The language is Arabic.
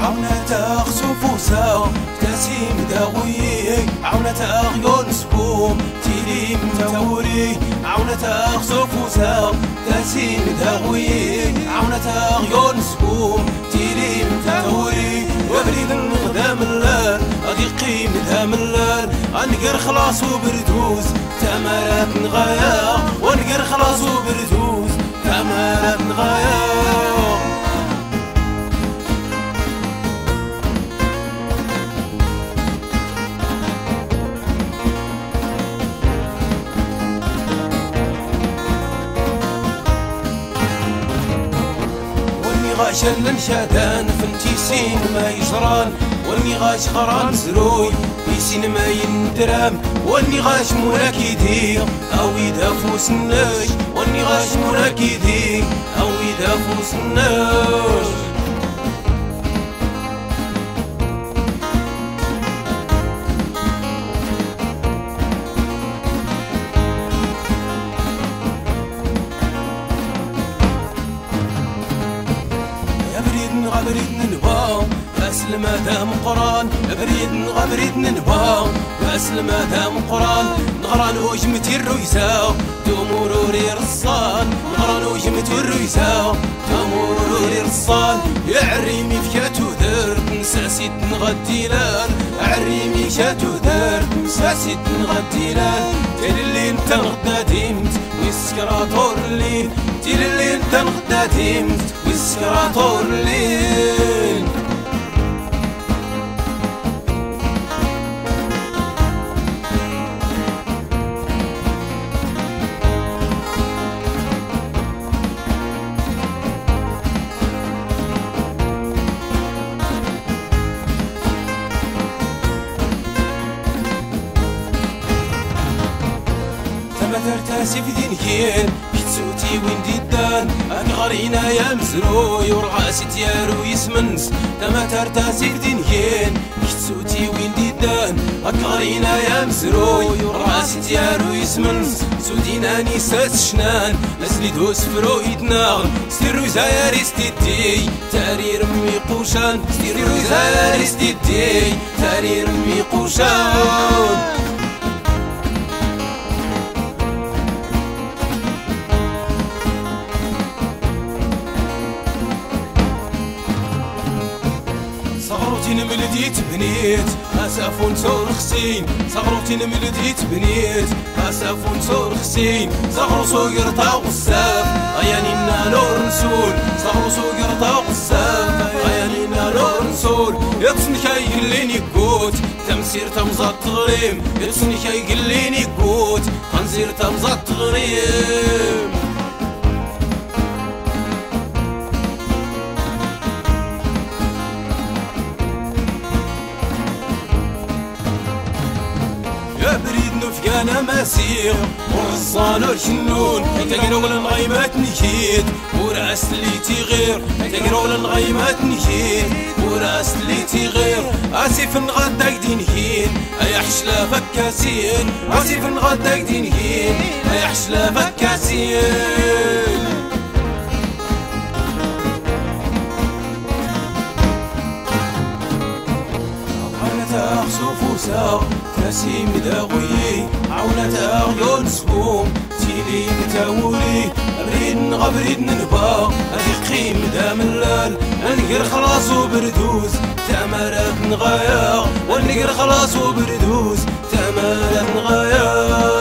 عونة خصوفوسا تاسيم داوي عونة غيون سبوم تيليم تاوري عونة خصوفوسا تاسيم داوي عونة غيون سبوم تيليم تاوري وبريد نغدام الليل غادي قيمتها من الليل غنقر خلاص وبردوز تمارات نغايا ونقر خلاص وبردوز تمارات نغايا غاشل نشادان فنتي سين ما يجران واني غاش غران زروي في سين ما يندرام واني غاش مولاك يدير او يدافوس الناش واني غاش مولاك يدير او يدافوس الناش بريد ننبا أسل ما دام قران بريد ننبا أسل ما دام قران نغران وجمتي الريسا تموروري رصان نغران وجمتي الريسا تموروري رصان يا عريمي فياتو درت نساسيت نغدي لال عريمي شاتو درت نساسيت نغدي لال تير اللي انت نغدا ديمت ويسكراتور الليل تير اللي انت نغدا ديمت ويسكراتور الليل ترتاسي في دينكين كتسوتي وين ديدان أنغرينا يا مزروي ورغاسي تيارو يسمنس تما ترتاسي في دينكين كتسوتي وين ديدان أنغرينا يا مزروي ورغاسي تيارو يسمنس سودينا نيساس شنان لسلي دوس فرويدنا ستيرو زاير استيدي تارير مي قوشان ستيرو زاير استيدي تارير مي قوشان صغروتي نملديت بنيت اسافون صور خسين صغروتي نملديت بنيت اسافون صور خسين صغرو صغير طاق الساف غيانينا نور نسول صغرو صغير طاق الساف غيانينا نور نسول يتصنك يقليني قوت تمسير تمزات تغريم يتصنك يقليني قوت خنزير تمزات تغريم أنا مسير ورصان وشنون تقروا للغيمات نكيد وراس اللي تغير تقروا للغيمات نكيد وراس اللي تغير اسف نغداك دينهين اي حشلا فكاسين اسف نغداك دينهين اي حشلا فكاسين خصوفوسا تاسيم داوي عونة غيون سبوم تيلي متاولي بريد ننبا هذي قيم دام الليل نقر خلاص وبردوز تمارات نغايا ونقر خلاص وبردوز تمارات نغايا